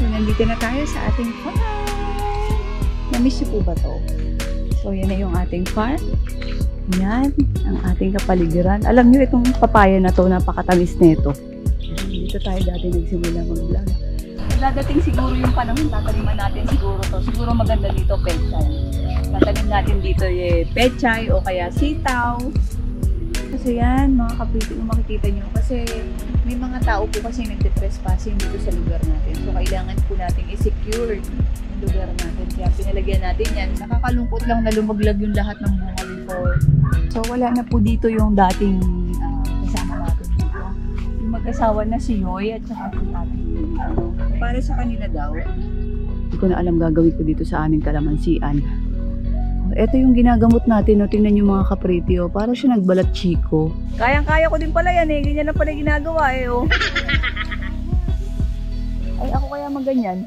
So, nandito na tayo sa ating farm. Na-miss niyo po ba to? So, yan na yung ating farm. Yan, ang ating kapaligiran. Alam niyo itong papaya na to, napakatamis nito. Dito tayo dati nagsimula mag-vlog. Dadating siguro yung panahon, tataniman natin siguro to. Siguro maganda dito, pechay. Tatanim natin dito pechay o kaya sitaw. Kasi yan, mga kapitid, kung makikita nyo. Kasi may mga tao po kasi nagde-trespassing dito sa lugar natin. So, kailangan po natin i-secure yung lugar natin. Kaya pinalagyan natin yan. Nakakalungkot lang na lumaglag yung lahat ng bunga before. So, wala na po dito yung dating kasama natin dito. Yung mag-asawa na si Yoy at saka si Ate. Para sa kanila daw. Hindi ko na alam gagawin ko dito sa aming kalamansian. Ito yung ginagamot natin, no? Tingnan yung mga kapriti, oh. Para siya nagbalat chiko. Kayang-kaya ko din pala yan, eh. Ganyan na pala ginagawa, eh, oh. Ay, ako kaya maganyan.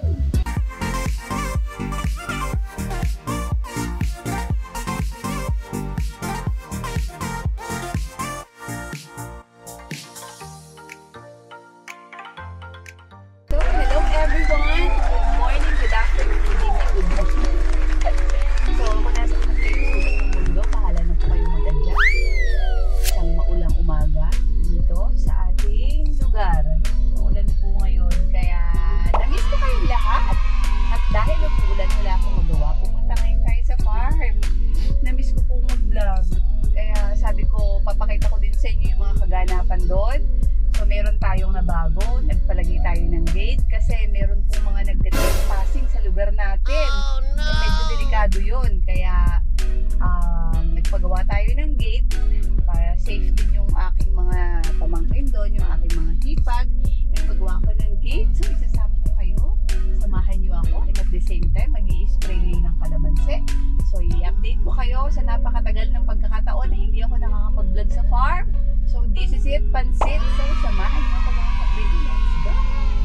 So, hello everyone. Good morning, good afternoon, good evening, good morning. So, kung nasa kayo sulok ng mundo, pahala na po kayo mag-adya. Isang maulang umaga dito sa ating lugar. Maulan po ngayon, kaya na-miss ko kayong lahat. At dahil umuulan, wala akong magawa. Pumunta ngayon tayo sa farm. Na-miss ko po mag-vlog. Kaya sabi ko, papakita ko din sa inyo yung mga kaganapan doon. So, meron tayong nabago. Nagpalagay tayo ng gate kasi meron pong mga nagde-trespassing sa lugar natin. Oh, no! Medyo delikado yun. Kaya, nagpagawa tayo ng gate para safe din yung aking mga pamangkin doon, yung aking mga hipag. Nagpagawa ko ng gate. So, isasama ko kayo. Samahan niyo ako. And at the same time, mag-i-spray ngayon ng kalamansi. So, i-update ko kayo sa napakatagal ng pagkakataon na hindi ako nakakapag-vlog sa farm. So, this is it, pansit. So, samahan niyo ako mga kapatid. Let's go!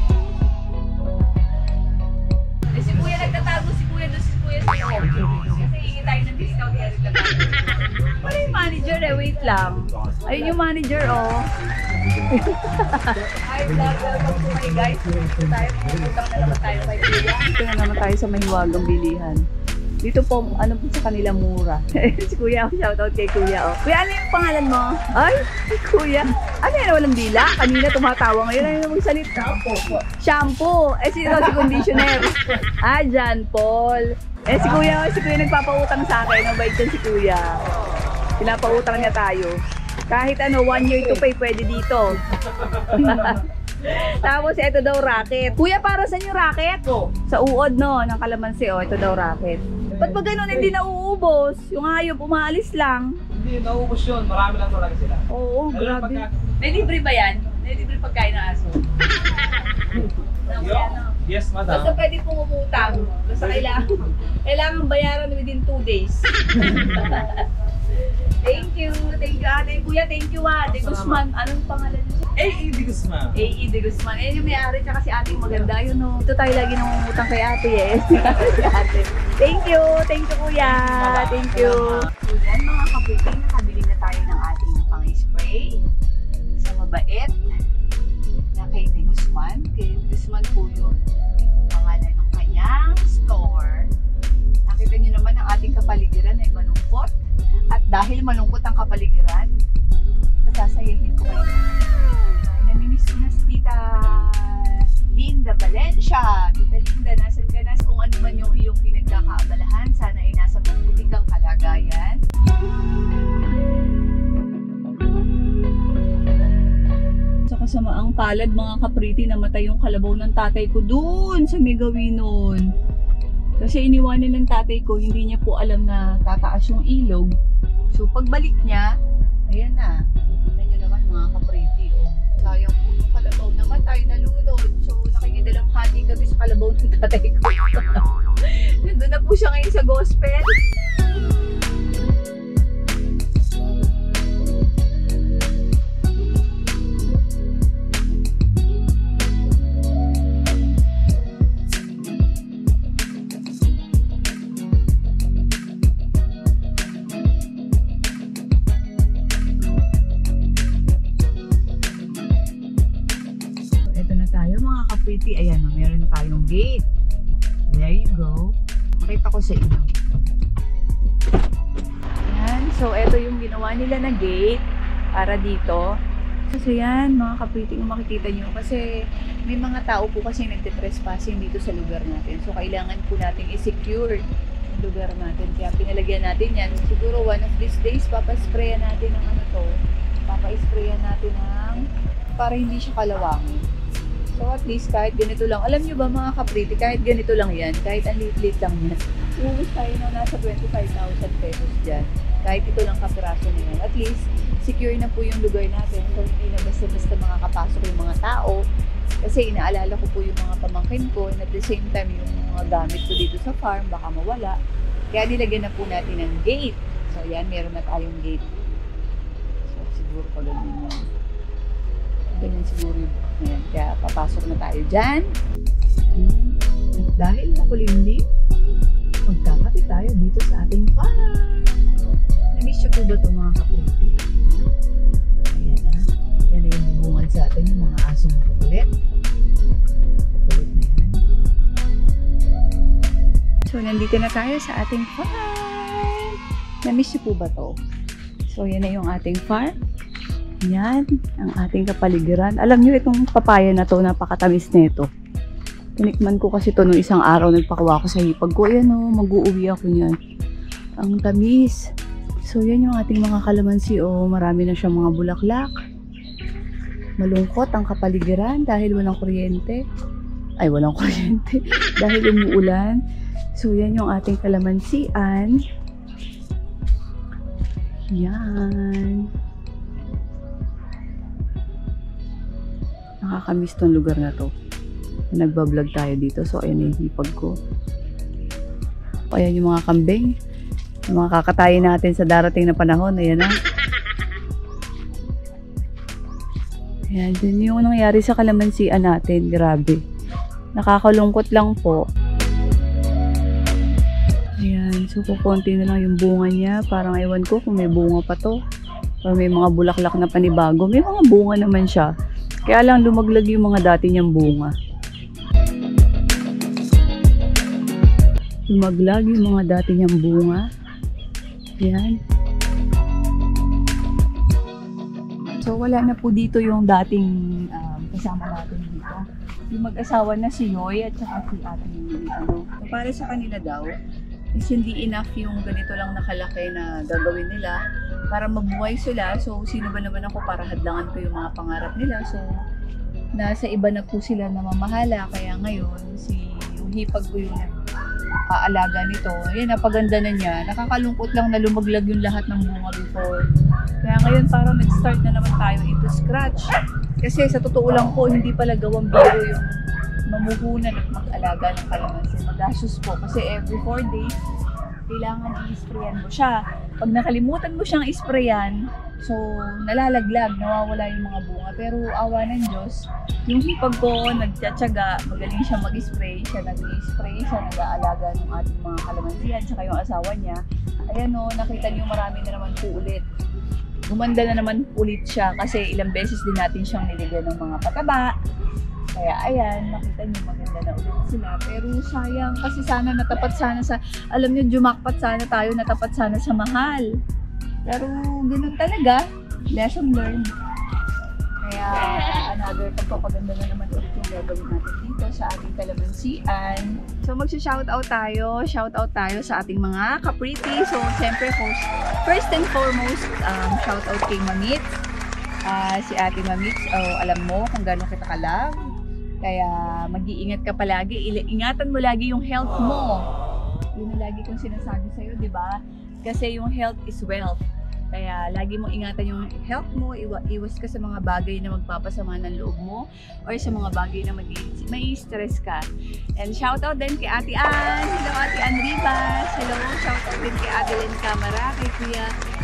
Eh, si Kuya nagtatago, si Kuya doon, si Kuya sa iyo. Kasi hingi tayo ng discount, kaya nagtatago. Wala yung manager eh, wait lang. Ayun yung manager, oh. Hi, vlog, welcome to my guys. Dito tayo, puputang na naman tayo kay Kuya. Dito na naman tayo sa Mahiwagang Bilihan. Dito po, ano po sa kanila mura. Si Kuya, shoutout kay Kuya. Oh. Kuya, ano yung pangalan mo? Ay, si Kuya. Ano yan, walang dila? Kanina tumatawa ngayon. Ano yung magsalita? Shampoo. Eh, si conditioner. Ah, John Paul. Eh, si Kuya nagpapautang sa akin. Mabait yan si Kuya. Pinapautang niya tayo. Kahit ano, 1 year to pay, pwede dito. Tapos ito daw racket. Kuya, para saan yung racket? Sa uod, no, ng kalamansi. Oh, ito daw racket. Ba't ba ganun hindi nauubos? Yung hayop umaalis lang. Hindi, nauubos yun. Marami lang talaga sila. Oo, grabe. May libre ba yan? May libre pagkain ng aso? Yes, madam. Basta pwede pong umutang. Basta kailangan bayaran within 2 days. Thank you ate. Kuya, thank you De Guzman. Anong pangalan niyo? A.E. De Guzman. A.E. De Guzman. Yan yung may-ari tsaka si ating maganda. Yun no. Ito tayo lagi nangungutang kay ate eh. Thank you kuya. Thank you. So yan mga kabuting, nakabili na tayo ng ating pang-spray sa mabait na kay De Guzman. Kay De Guzman po yun. Pangalan ng kanyang store. Nakita nyo naman ang ating kapaligiran ay malungkot. At dahil malungkot ang kapaligiran, masasayahin ko kayo. Namimiss ko na si Tita Linda Valencia. Tita Linda, nasan ka na? Kung ano man yung iyong pinagkakaabalahan, sana ay nasa mabuti kang kalagayan. Sa kasamaang palad, mga kapriti, namatay yung kalabaw ng tatay ko dun sa Megawinon. Kasi iniwanan ng tatay ko, hindi niya po alam na tataas yung ilog. So pagbalik niya, ayan na. Tingnan niyo naman mga kapriti. Oh. Sayang po yung kalabaw namatay, nalunod. So nakikidalang hati kami sa kalabaw ng tatay ko. Nandun na po siya ngayon sa gospel. kasi ayan, meron na tayong gate. There you go. Makita ko sa inyo. Ayan, so ito yung ginawa nila na gate para dito. Kasi yan, mga kapriti, kung makikita nyo, kasi may mga tao po kasi nagtitrespassing dito sa lugar natin. So, kailangan po natin i-secure yung lugar natin. Kaya pinalagyan natin yan. Siguro one of these days, papasprayan natin ng ano to. Papasprayan natin ng para hindi siya kalawangin. So, at least kahit ganito lang. Alam nyo ba mga kapriti, kahit ganito lang yan, kahit ang liit-liit lang yan, uubos tayo na nasa 25,000 pesos dyan. Kahit ito lang kapiraso na yan. At least, secure na po yung lugar natin. So, hindi na basta-basta makakapasok yung mga tao. Kasi inaalala ko po yung mga pamangkin ko and at the same time yung mga gamit ko dito sa farm, baka mawala. Kaya nilagyan na po natin ng gate. So, yan, meron na tayong gate. So, siguro pa ganyan yan. Ganyan siguro yung yan. Kaya papasok na tayo dyan. At dahil makulimlim, magkakapit tayo dito sa ating farm. Na-miss nyo po ba ito mga kapriti? Ayan na. Yan na yung bubungan sa atin yung mga asong kukulit. Kukulit na yan. So, nandito na tayo sa ating farm. Na-miss nyo po ba ito? So, yan na yung ating farm. Yan, ang ating kapaligiran. Alam nyo itong papaya na to, napakatamis nito. Tinikman ko kasi ito nung isang araw, nagpakuha ko sa hipag ko. Ayan o, mag-uuwi ako niyan. Ang tamis. So, yan yung ating mga kalamansi. O, marami na siyang mga bulaklak. Malungkot ang kapaligiran dahil walang kuryente. Ay, walang kuryente. Dahil umuulan. So, yan yung ating kalamansian. Yan. Nakakamiss tong lugar na to. Nagbablog tayo dito. So, ayan yung hipag ko. Ayan yung mga kambing. Yung mga kakatayin natin sa darating na panahon. Ayan na. Ayan, dun yung nangyari sa kalamansian natin. Grabe. Nakakalungkot lang po. Ayan, so kukunti na lang yung bunga niya. Parang ewan ko kung may bunga pa to. Or may mga bulaklak na panibago. May mga bunga naman siya. Kaya lang lumaglag yung mga dati niyang bunga. Lumaglag yung mga dati niyang bunga. Ayan. So wala na po dito yung dating kasama natin dito. Yung mag-asawa na si Yoy at saka si Ate ano. So, para sa kanila daw, is hindi enough yung ganito lang nakalaki na gagawin nila para mabuhay sila. So, sino ba naman ako para hadlangan ko yung mga pangarap nila. So, nasa iba na po sila na mamahala. Kaya ngayon, yung hipag ko yung aalaga nito. Ayan, napaganda na niya. Nakakalungkot lang na lumaglag yung lahat ng bunga before. Kaya ngayon, parang nag-start na naman tayo into scratch. Kasi sa totoo lang po, hindi pala gawang biro yung mamuhunan at mag-alaga ng kalamansi. Magastos po. Kasi every 4 days, kailangan i-sprayan mo siya. Pag nakalimutan mo siyang i-sprayan, so nalalaglag, nawawala yung mga bunga. Pero awa ng Diyos, yung hipag ko, nagtsatsaga, magaling siya mag-spray. Siya nag-spray, siya nag-aalaga ng ating mga kalamansihan, saka yung asawa niya. Ayan o, nakita niyo marami na naman po ulit. Gumanda na naman ulit siya kasi ilang beses din natin siyang niligyan ng mga pataba. Kaya ayan, nakita niyo maganda na ulit sila. Pero sayang kasi sana natapat sana sa, alam niyo, jumakpat sana tayo, natapat sana sa mahal. Pero ganun talaga, lesson learned. Kaya another pagpapaganda na naman ulit yung gagawin natin dito sa ating kalamansian. So magsha-shoutout tayo sa ating mga kapriti. So siyempre first and foremost, shoutout kay Mamits. Si Ate Mamits, alam mo kung gano'n kita ka-love. Kaya mag-iingat ka palagi. Ingatan mo lagi yung health mo. Yun ang lagi kong sinasabi sa'yo, di ba? Kasi yung health is wealth. Kaya lagi mong ingatan yung health mo, iwas ka sa mga bagay na magpapasama ng loob mo or sa mga bagay na may stress ka. And shoutout din kay Ate Ann. Hello Ate Ann Rivas. Hello, shoutout din kay Ate Len Camara, kay Kuya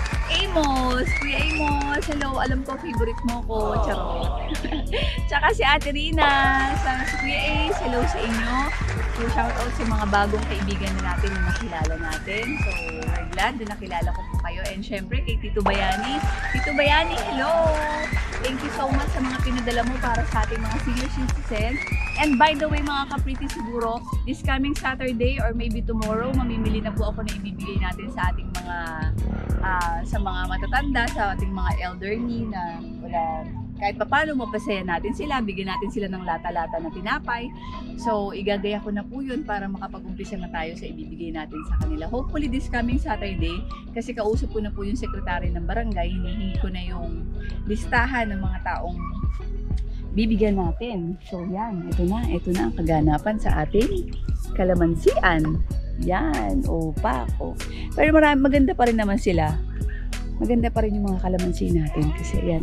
Amos. Kuya Amos, hello. Alam ko, favorite mo ko. Charot. Tsaka si Ate Rina. Si Kuya Ace, hello sa inyo. So, shoutout sa mga bagong kaibigan na natin na nakilala natin. So, we're glad na nakilala ko po kayo. And syempre, kay Tito Bayani. Tito Bayani, hello! Thank you so much sa mga pinadala mo para sa ating mga senior citizens. And by the way mga ka-pretty, siguro this coming Saturday or maybe tomorrow, mamimili na po ako na ibibigay natin sa ating mga sa mga matatanda, sa ating mga elderly na wala, kahit paano mapasaya natin sila, bigyan natin sila ng lata-lata na tinapay. So igagaya ko na po yun para makapag-umpisa na tayo sa ibibigay natin sa kanila. Hopefully this coming Saturday, kasi kausap ko na po yung sekretary ng barangay, hinihingi ko na yung listahan ng mga taong bibigyan natin. So yan, ito na ang kaganapan sa ating kalamansian. Yan, opak. Pero maganda pa rin naman sila. Maganda pa rin yung mga kalamansi natin kasi yan.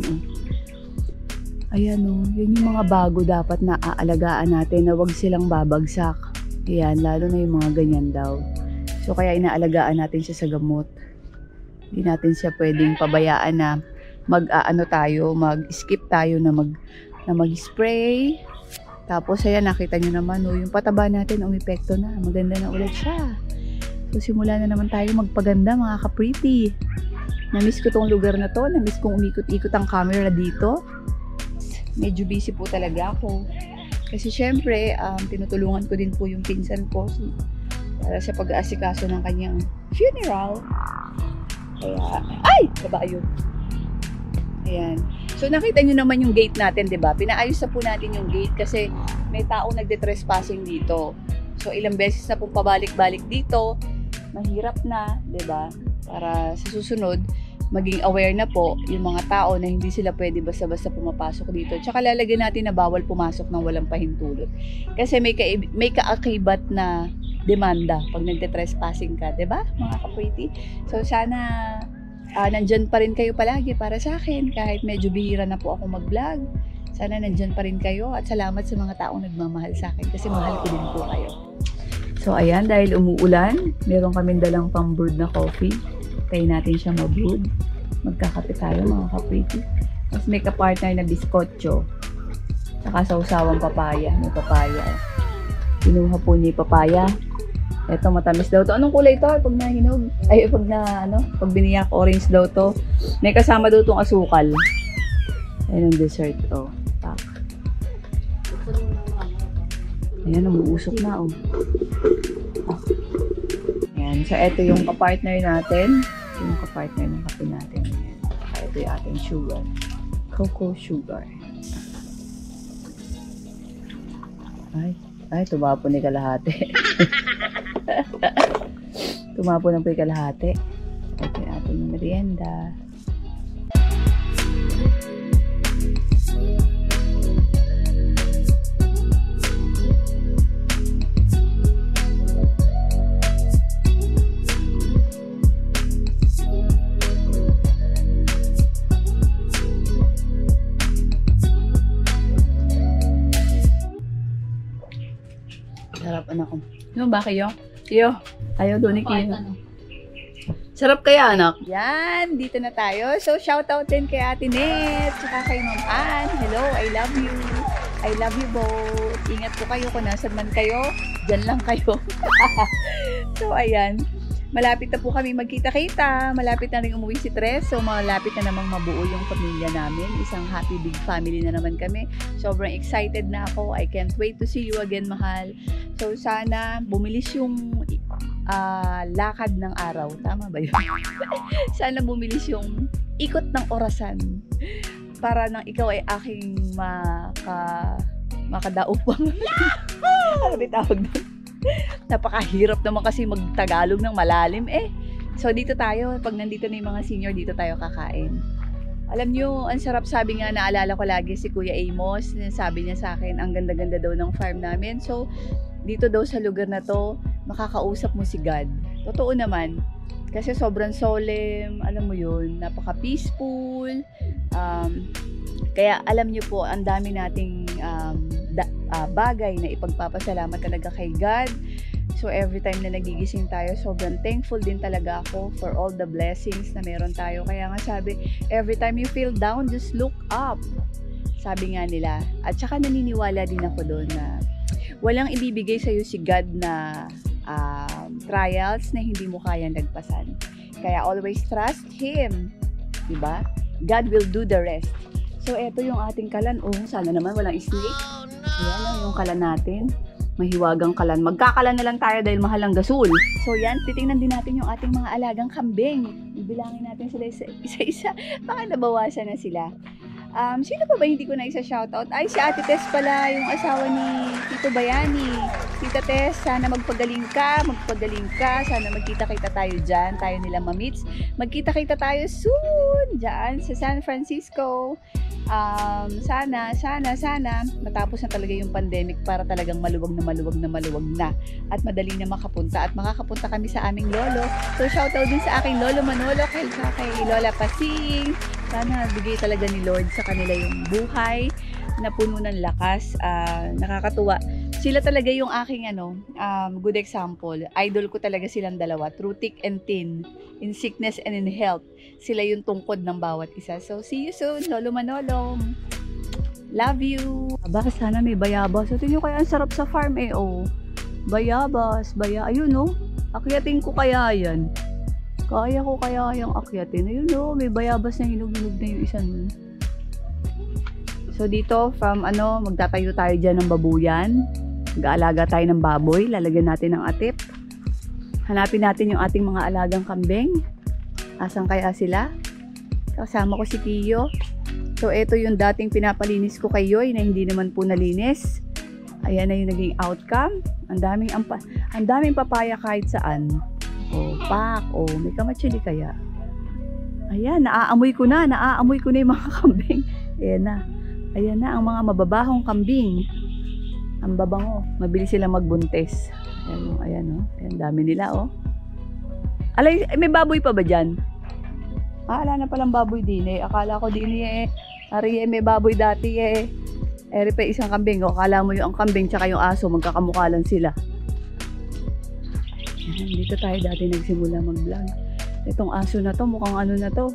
Ayan yun yung mga bago dapat na aalagaan natin na wag silang babagsak. Ayan, lalo na yung mga ganyan daw. So kaya inaalagaan natin siya sa gamot. Hindi natin siya pwedeng pabayaan na mag-skip tayo na mag-spray. Tapos ayan, nakita nyo naman yung pataba natin umepekto na. Maganda na ulit siya. So simula na naman tayo magpaganda mga ka-pretty. Na-miss ko tong lugar na to. Na-miss kong umikot-ikot ang camera dito. Medyo busy po talaga ako. Kasi syempre, tinutulungan ko din po yung pinsan ko para sa pag-aasikaso ng kanyang funeral. Kaya, ay! Baba yun. Ayan. So nakita nyo naman yung gate natin, 'di ba? Pinaayos na po natin yung gate kasi may taong nagde-trespassing dito. So ilang beses na pong pabalik-balik dito, mahirap na, 'di ba? Para sa susunod, maging aware na po yung mga tao na hindi sila pwede basta-basta pumapasok dito. Tsaka lalagyan natin na bawal pumasok ng walang pahintulot. Kasi may kaakibat na demanda pag nagte-trespassing ka, 'di ba? Mga ka-pretty. So sana nandyan pa rin kayo palagi para sa akin kahit medyo bihira na po ako mag-vlog. Sana nandyan pa rin kayo at salamat sa mga taong nagmamahal sa akin kasi mahal ko din po kayo. So ayan, dahil umuulan, meron kaming dalang pang-brewed na coffee. Tayo natin siya mag-brewed. Magkakape tayo mga ka-pretty. Tapos may ka-partner na biskotso. Saka sausawang papaya. May papaya. Kinuha po ni papaya. Ito, matamis daw to. Anong kulay to? Pag nahinog? Ay, pag biniyak, orange daw to. May kasama daw tong asukal. Ayan ang dessert. Pak. Ayan, umuusok na, Ayan, so ito yung kapartner natin. Ito yung kapartner ng kape natin. Ayan. Saka ito yung ating sugar. Cocoa sugar. Ay, tumapo ni kalahati. Tumapo na po yung kalahati. Ito yung ating merienda. Sarap anak ko. Ano ba kayo? Kiyo? Ayaw doon ni Kiyo. Sarap kaya anak? Yan, dito na tayo. So shoutout din kay Ate Net, saka kay Ma'am Ann. Hello, I love you. I love you both. Ingat po kayo kung nasan man kayo. Diyan lang kayo. So ayan. Malapit na po kami magkita-kita. Malapit na rin umuwi si Tres. So malapit na namang mabuo yung pamilya namin. Isang happy big family na naman kami. Sobrang excited na ako. I can't wait to see you again, mahal. So sana bumilis yung lakad ng araw. Tama ba yun? Sana bumilis yung ikot ng orasan. Para nang ikaw ay aking makadaupang. Ano ba tawag doon? Napakahirap naman kasi magtagalog ng malalim So dito tayo, pag nandito na yung mga senior, dito tayo kakain. Alam nyo, ang sarap, sabi nga, naalala ko lagi si Kuya Amos, sabi niya sa akin, ang ganda-ganda daw ng farm namin. So dito daw sa lugar na to, makakausap mo si God. Totoo naman. Kasi sobrang solemn, alam mo yun, napaka-peaceful. Kaya alam nyo po, ang dami nating bagay na ipagpapasalamat talaga kay God. So every time na nagigising tayo, sobrang thankful din talaga ako for all the blessings na meron tayo. Kaya nga sabi, every time you feel down, just look up. Sabi nga nila. At saka naniniwala din ako doon na walang ibibigay sa'yo si God na trials na hindi mo kayang lagpasan. Kaya always trust Him. Diba? God will do the rest. So eto yung ating kalan. Sana naman walang snake. Ayan lang yung kalan natin. Mahiwagang kalan. Magkakalan na lang tayo dahil mahal ang gasol. So yan, titingnan din natin yung ating mga alagang kambing. Bibilangin natin sila isa-isa. Baka nabawasan na sila. Sino pa ba hindi ko na isa-shoutout? Ay, si Ate Tess pala, yung asawa ni Tito Bayani. Tita Tess, sana magpagaling ka. Sana magkita-kita tayo dyan. Tayo nila mamits. Magkita-kita tayo soon dyan sa San Francisco. Sana matapos na talaga yung pandemic para talagang maluwag na at madali na makapunta at makakapunta kami sa aming lolo. So shoutout din sa aking lolo Manolo, kay Lola Pasing. Sana bigay talaga ni Lord sa kanila yung buhay na puno ng lakas. Nakakatuwa. Sila talaga yung aking good example. Idol ko talaga silang dalawa, through thick and thin, in sickness and in health. Sila yung tungkod ng bawat isa. So see you soon, Lolo Manolo. Love you. Aba, sana may bayabas. So tingnan kaya ang sarap sa farm Bayabas, ayun akyatin ko kaya yan. Kaya ko kaya yung akyatin. Ayun may bayabas na hinog-hinog na yung isa nun. So dito, from magtatayo tayo dyan ng babuyan. Mag-aalaga tayo ng baboy. Lalagyan natin ng atip. Hanapin natin yung ating mga alagang kambing. Asan kaya sila? Kasama ko si Tiyo. So ito yung dating pinapalinis ko kay Yoy na hindi naman po nalinis. Ayan na yung naging outcome. Ang daming papaya kahit saan. Pak. May kamatsili kaya. Ayan, naaamoy ko na yung mga kambing. Ayan na ang mga mababahong kambing. Ang babango. Mabilis silang magbuntis. Ayan. Ayan, dami nila Alay, may baboy pa ba dyan? Wala na palang baboy din Akala ko din Ari may baboy dati Eri pa isang kambing. Akala mo yung kambing tsaka yung aso magkakamukha lang sila. Dito tayo dati nagsimula mag-vlog. Itong aso na to, mukhang na to.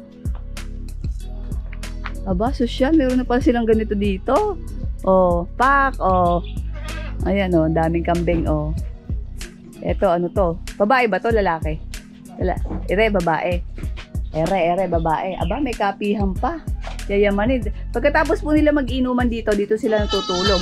Aba, sosyal. Meron na pala silang ganito dito. Pak. Ayan daming kambing Ito, to? Babae ba to? Lalaki? Babae. Ere, babae. Aba, may kapihan pa. Yayamanin. Pagkatapos po nila mag-inuman dito sila natutulog.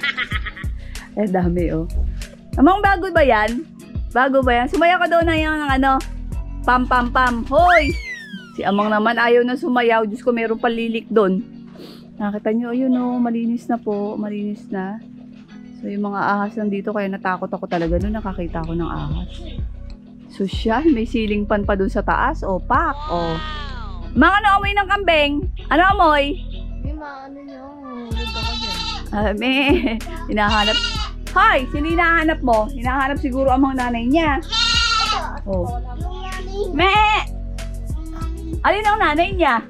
Dami Amang bago ba yan? Sumaya ka daw na yung pam. Hoy! Si Amang naman ayaw na sumayaw. Diyos ko, meron palilik doon. Nakita nyo, malinis na po. Malinis na. So, yung mga ahas nandito, kaya natakot ako talaga noon. Nakakita ko ng ahas. Sosyal, may ceiling fan pa doon sa taas. Pak. Mga amoy ng kambing? Ano amoy? May hinahanap. Hoy, sino hinahanap mo? Hinahanap siguro ang mga nanay niya. Me! Alin ang nanay niya?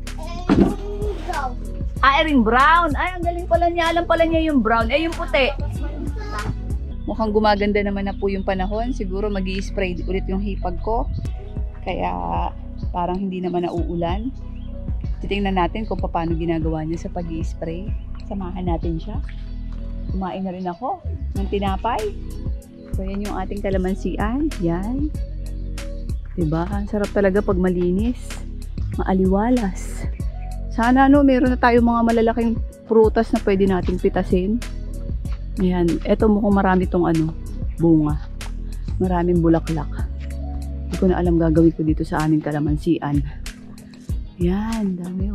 Erin Brown. Ay, ang galing pala niya. Alam pala niya yung brown. Yung puti. Mukhang gumaganda naman na po yung panahon. Siguro mag-i-spray ulit yung hipag ko. Kaya parang hindi naman nauulan. Titingnan natin kung paano ginagawa niya sa pag-i-spray. Samahan natin siya. Kumain na rin ako ng tinapay. So, yan yung ating kalamansian. Yan. Diba? Ang sarap talaga pag malinis. Maaliwalas. Sana meron na tayo mga malalaking prutas na pwede nating pitasin. Yan. Eto mukhang marami tong bunga. Maraming bulaklak. Hindi ko na alam gagawin ko dito sa aming kalamansian. Yan. Dami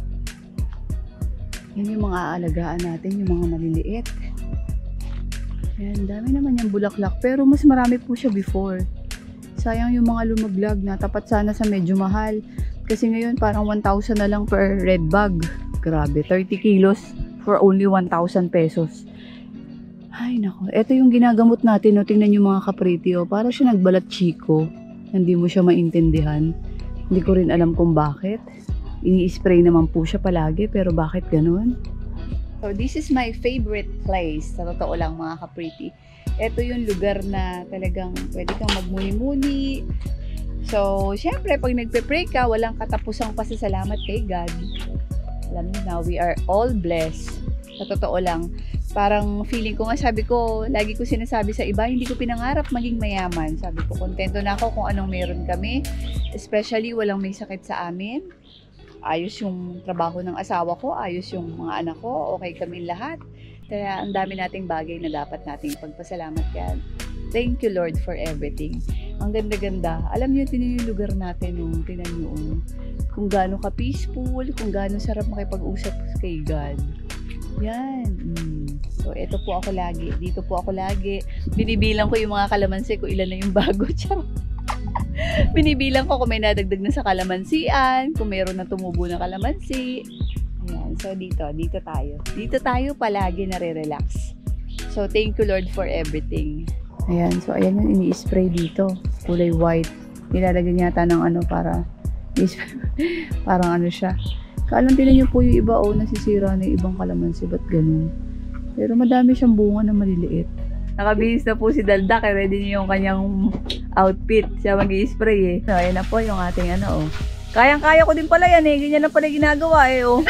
Yan yung mga aalagaan natin, yung mga maliliit. Yan, dami naman yung bulaklak. Pero mas marami po siya before. Sayang yung mga lumaglag na. Tapat sana sa medyo mahal. Kasi ngayon parang 1,000 na lang per red bag. Grabe, 30 kilos for only 1,000 pesos. Ay nako, ito yung ginagamot natin. Tingnan yung mga kapriti. Para siya nagbalat chiko. Hindi mo siya maintindihan. Hindi ko rin alam kung bakit. Ini-spray naman po siya palagi, pero bakit ganun? So, this is my favorite place. Sa totoo lang, mga kapriti. Ito yung lugar na talagang pwede kang magmuni-muni. So, syempre, pag nagpe-pray ka, walang katapusang pasasalamat kay God. Alam niyo na, we are all blessed. Sa totoo lang, parang feeling ko nga, sabi ko, lagi ko sinasabi sa iba, hindi ko pinangarap maging mayaman. Sabi ko, kontento na ako kung anong meron kami. Especially, walang may sakit sa amin. Ayos yung trabaho ng asawa ko, ayos yung mga anak ko, okay kami lahat. Kaya ang dami nating bagay na dapat nating pagpasalamat yan. Thank you Lord for everything. Ang ganda-ganda. Alam niyo, tinan yung lugar natin, tinan niyo kung gaano ka-peaceful, kung gaano sarap makipag-usap kay God. Yan. So, ito po ako lagi. Dito po ako lagi. Binibilang ko yung mga kalamansi ko, ilan na yung bago. Charot. Binibilang ko kung may nadagdag na sa kalamansian, kung mayroon na tumubo na kalamansi. Ayan. So, dito tayo. Dito tayo palagi nare-relax. So, thank you Lord for everything. Ayan. So, ayan yung ini-spray dito. Kulay white. Nilalagyan yata ng para parang siya. Kaalam tinan niyo po yung iba, nasisira na yung ibang kalamansi. Ba't ganun? Pero madami siyang bunga na maliliit. Nakabihis na po si Daldak. Ready niyo yung kanyang outfit. Siya mag-i-spray So, ayan na po yung ating Kayang-kaya ko din pala yan Ganyan lang pala ginagawa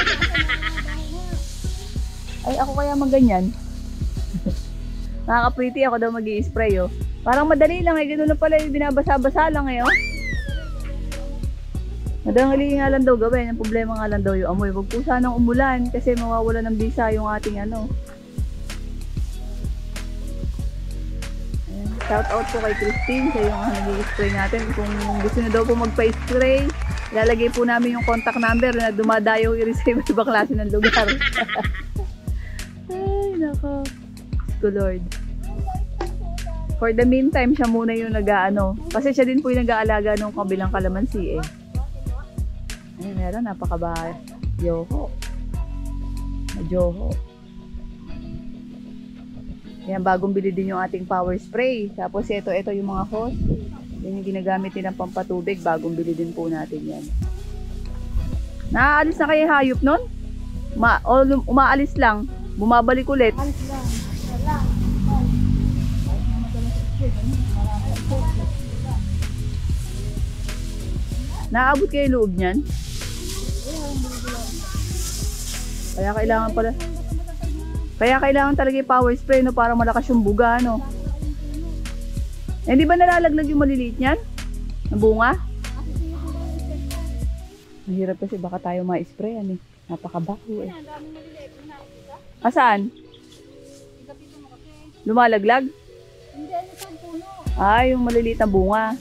Ay, ako kaya magganyan. Nakaka-pretty ako daw mag-i-spray Parang madali lang Ganun lang pala yung binabasa-basa lang Madali nga lang daw gawin. Ang problema nga lang daw yung amoy. Wag po sanang umulan kasi mawawala ng bisa yung ating Ayan. Shout out po kay Christine sa yung nag-i-spray natin. Kung gusto nyo daw po magpa-spray, ilalagay po namin yung contact number na dumadayo i-receive ibang klase ng lugar. Ay, nako. Good Lord. For the meantime, siya muna yung kasi siya din po yung nag-aalaga ng kabilang kalamansi Ay, meron, napaka-yoho. Majoho. Yan, bagong bili din yung ating power spray. Tapos ito yung mga hose. Yan yung ginagamit din ng pampatubig. Bagong bili din po natin yan. Naaalis na kayo hayop nun? Umaalis lang. Bumabalik ulit. Alis lang. Naaabot kayo loob niyan? Kaya kailangan talaga yung power spray para malakas yung buga Hindi ba nalalaglag yung maliliit niyan? Ang bunga? Mahirap kasi baka tayo ma-sprayan Napakabaho Saan? Lumalaglag? Hindi, sa puno. Yung maliliit na bunga.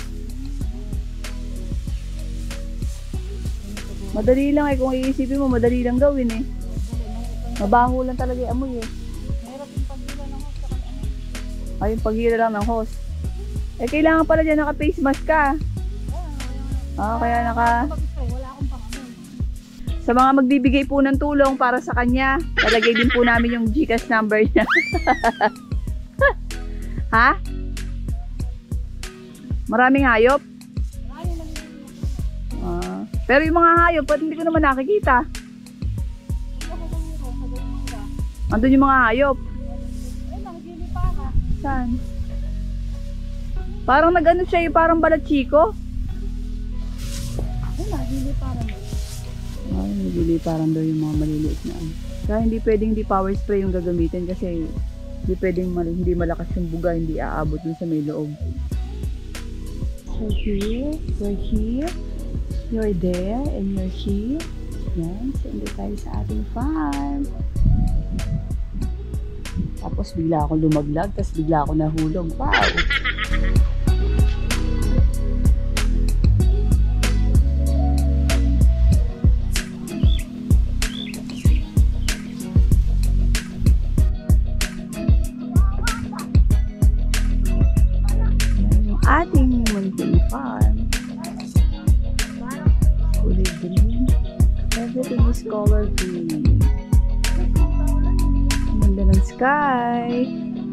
Madali lang kung iisipin mo, madali lang gawin Mabaho lang talaga yung amoy Mahirap yung paghila ng hose. Yung paghila lang ng hose. Kailangan pala dyan naka-face mask ka. Kaya Wala akong pangamoy. Sa mga magbibigay po ng tulong para sa kanya, talagay din po namin yung GCash number niya. Ha? Maraming hayop? Pero yung mga hayop, ba't hindi ko naman nakikita? Andun yung mga hayop. Saan? Parang siya parang balat-chiko. Nagiliparan daw yung mga maliliit na Kaya hindi pwedeng power spray yung gagamitin kasi hindi pwedeng hindi malakas yung buga, hindi aabot dun sa may loob. So here, we're here. You're there and you're here. Yan, so hindi tayo sa ating farm. Tapos bigla akong lumaglag, tapos bigla akong nahulog. Wow! Yan yung ating munting farm. Kulay green. Everything is color green. Ganda ng sky.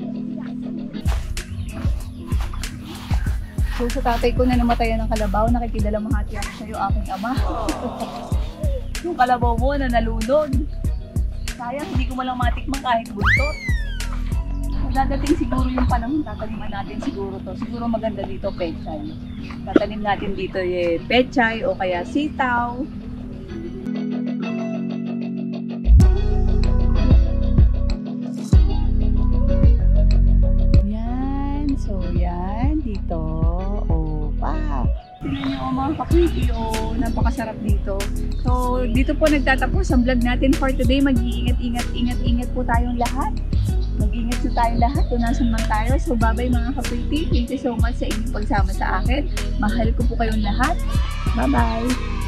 So sa tatay ko na namatayan ng kalabaw, nakikidalamahati ako sa iyo, aking ama. Yung kalabaw mo na nalunod. Sayang, hindi ko malang matikman kahit buntot. Dadating siguro yung panahon, tataniman natin siguro to. Siguro maganda dito, pechay. Tatanim natin dito pechay o kaya sitaw. Yan. So, yan. Dito. Opa. Tingnan niyo mga kakwiti, napakasarap dito. So, dito po nagtatapos ang vlog natin for today. Mag-iingat po tayong lahat. Mag-ingat po tayong lahat kung nasan man tayo. So, bye-bye mga kakwiti. Thank you so much sa inyong pagsama sa akin. Mahal ko po kayong lahat. Bye-bye!